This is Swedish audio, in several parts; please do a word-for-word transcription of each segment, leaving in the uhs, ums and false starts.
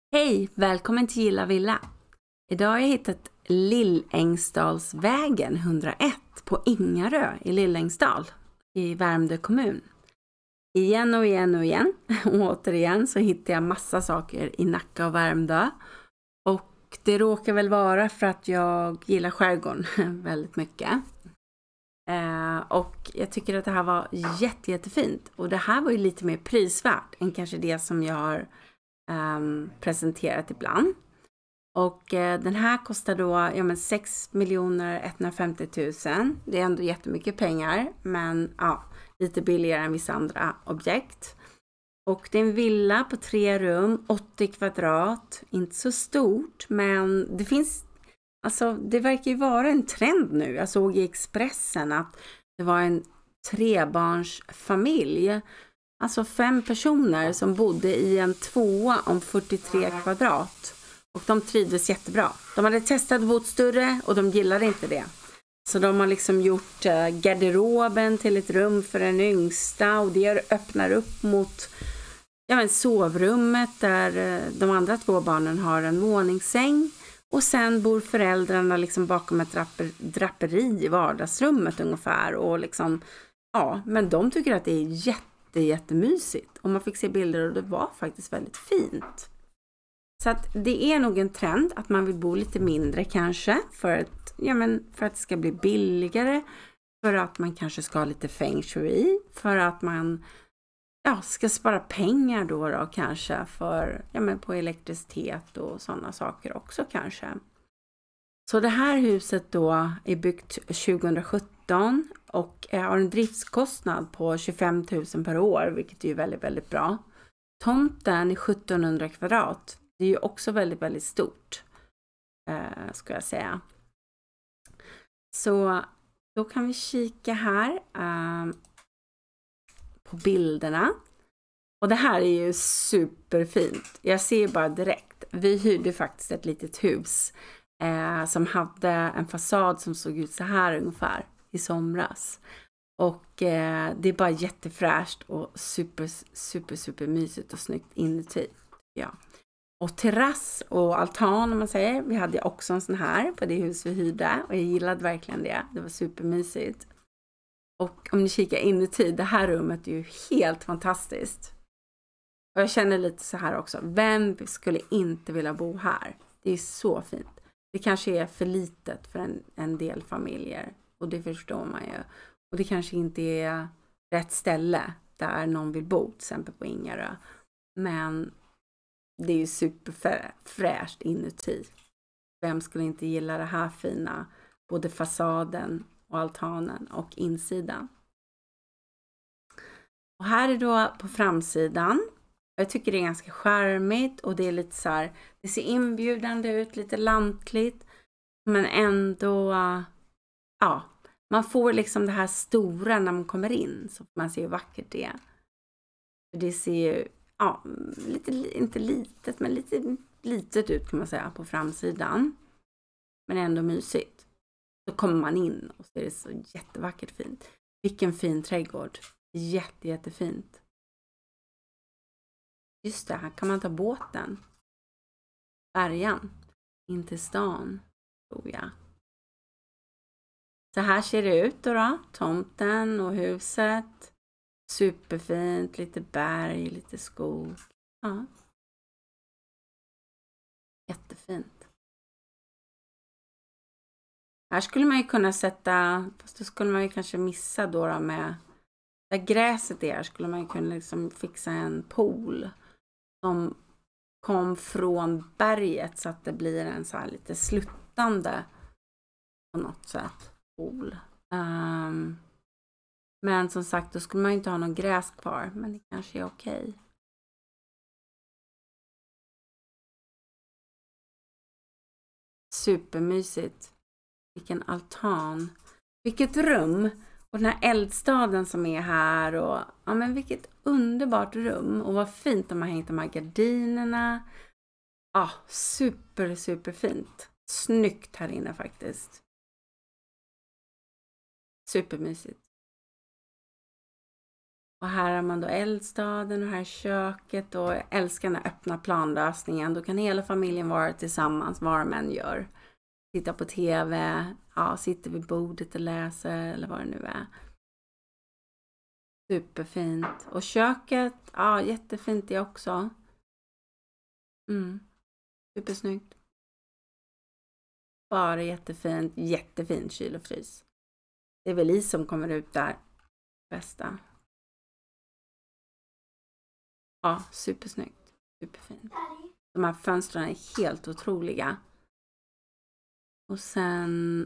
Hej, välkommen till Gilla Villa. Idag har jag hittat Lillängsdalsvägen hundraett på Ingarö i Lillängsdal i Värmdö kommun. Igen och igen och igen och återigen så hittar jag massa saker i Nacka och Värmdö. Och det råkar väl vara för att jag gillar skärgården väldigt mycket. Eh, och jag tycker att det här var jätte, jättefint. Och det här var ju lite mer prisvärt än kanske det som jag har Um, presenterat ibland. Och uh, den här kostar då ja, men sex miljoner etthundrafemtio tusen. Det är ändå jättemycket pengar, men ja, lite billigare än vissa andra objekt. Och det är en villa på tre rum, åttio kvadrat. Inte så stort, men det finns, alltså det verkar ju vara en trend nu. Jag såg i Expressen att det var en trebarnsfamilj. Alltså fem personer som bodde i en tvåa om fyrtiotre kvadrat. Och de trivdes jättebra. De hade testat att bo större och de gillade inte det. Så de har liksom gjort garderoben till ett rum för den yngsta. Och det öppnar upp mot ja, men sovrummet där de andra två barnen har en våningssäng. Och sen bor föräldrarna liksom bakom ett draper, draperi i vardagsrummet ungefär. Och liksom, ja, men de tycker att det är jätte Det är jättemysigt. Och man fick se bilder och det var faktiskt väldigt fint. Så att det är nog en trend att man vill bo lite mindre kanske. För att, ja men, för att det ska bli billigare. För att man kanske ska ha lite feng shui. För att man ja, ska spara pengar då, då kanske. För, ja men, på elektricitet och sådana saker också kanske. Så det här huset då är byggt tjugohundrasjutton och har en driftskostnad på tjugofem tusen per år, vilket är ju väldigt, väldigt bra. Tomten är sjuttonhundra kvadrat. Det är ju också väldigt, väldigt stort, eh, ska jag säga. Så då kan vi kika här eh, på bilderna. Och det här är ju superfint. Jag ser bara direkt. Vi hyrde faktiskt ett litet hus Eh, som hade en fasad som såg ut så här ungefär i somras. Och eh, det är bara jättefräscht och super, super, super mysigt och snyggt inuti. Ja. Och terrass och altan om man säger. Vi hade också en sån här på det hus vi hyrde. Och jag gillade verkligen det. Det var supermysigt. Och om ni kikar inuti, det här rummet är ju helt fantastiskt. Och jag känner lite så här också. Vem skulle inte vilja bo här? Det är så fint. Det kanske är för litet för en, en del familjer. Och det förstår man ju. Och det kanske inte är rätt ställe där någon vill bo. Till exempel på Ingarö. Men det är ju superfräscht inuti. Vem skulle inte gilla det här fina? Både fasaden och altanen och insidan. Och här är då på framsidan. Jag tycker det är ganska charmigt och det är lite så här, det ser inbjudande ut, lite lantligt. Men ändå, ja, man får liksom det här stora när man kommer in. Så man ser hur vackert det är. Det ser ju, ja, lite, inte litet, men lite litet ut kan man säga på framsidan. Men ändå mysigt. Så kommer man in och så är det så jättevackert fint. Vilken fin trädgård. Jätte, jättefint. Just det, här kan man ta båten. Färjan. In till stan. Tror jag. Så här ser det ut då, då. Tomten och huset. Superfint. Lite berg, lite skog. Ja. Jättefint. Här skulle man ju kunna sätta. Fast då skulle man ju kanske missa då, då med. Där gräset är skulle man ju kunna liksom fixa en pool. Som kom från berget så att det blir en så här lite sluttande på något sätt pool. Um, men som sagt, då skulle man inte ha någon gräs kvar, men det kanske är okej. Supermysigt. Vilken altan. Vilket rum. Och den här eldstaden som är här. Och, ja men vilket underbart rum. Och vad fint de har hängt de här gardinerna. Ja, super, super fint. Snyggt här inne faktiskt. Supermysigt. Och här har man då eldstaden och här köket. Och jag älskar den här öppna planlösningen. Då kan hela familjen vara tillsammans, vad de än gör. Titta på tv, ja, sitter vid bordet och läser eller vad det nu är. Superfint. Och köket, ja, jättefint det också. Mm. Supersnyggt. Bara jättefint, jättefint kyl och frys. Det är väl is som kommer ut där. Bästa. Ja, supersnyggt. Superfint. De här fönstren är helt otroliga. Och sen...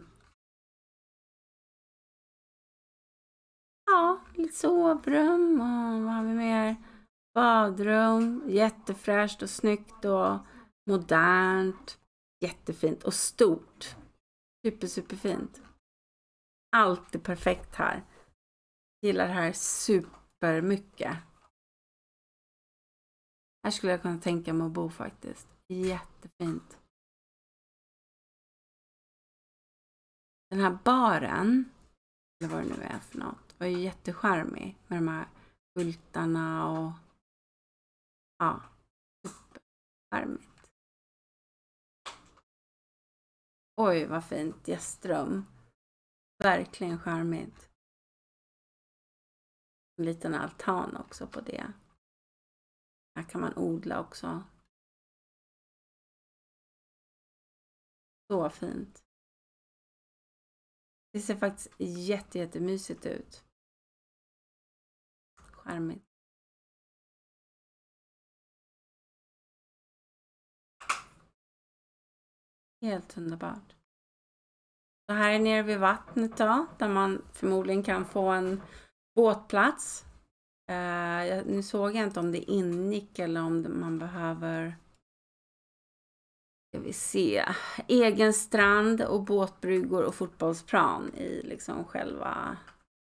Ja, lite sovrum och vad har vi mer? Badrum, jättefräscht och snyggt och modernt. Jättefint och stort. Super, superfint. Allt är perfekt här. Gillar det här super mycket. Här skulle jag kunna tänka mig att bo faktiskt. Jättefint. Den här baren, eller vad det nu är för något, var ju jättecharmig med de här skyltarna och ja, supercharmigt. Oj, vad fint gästrum. Verkligen charmigt. En liten altan också på det. Här kan man odla också. Så fint. Det ser faktiskt jätte, jättemysigt ut. Charmigt. Helt underbart. Så här är nere vid vattnet då, där man förmodligen kan få en båtplats. Uh, nu såg jag inte om det ingick eller om det, man behöver, ska vi se, egen strand och båtbryggor och fotbollsplan i liksom själva,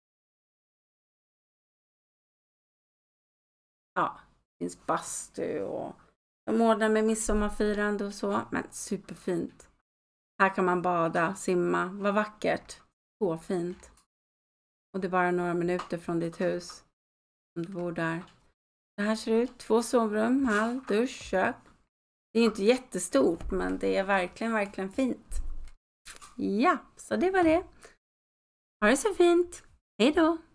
ja, det finns bastu och de ordnar med midsommarfirande och så, men superfint. Här kan man bada, simma, vad vackert, så fint. Och det är bara några minuter från ditt hus om du bor där. Det här ser ut, två sovrum, hall, dusch, kök. Det är inte jättestort, men det är verkligen, verkligen fint. Ja, så det var det. Ha det så fint. Hej då!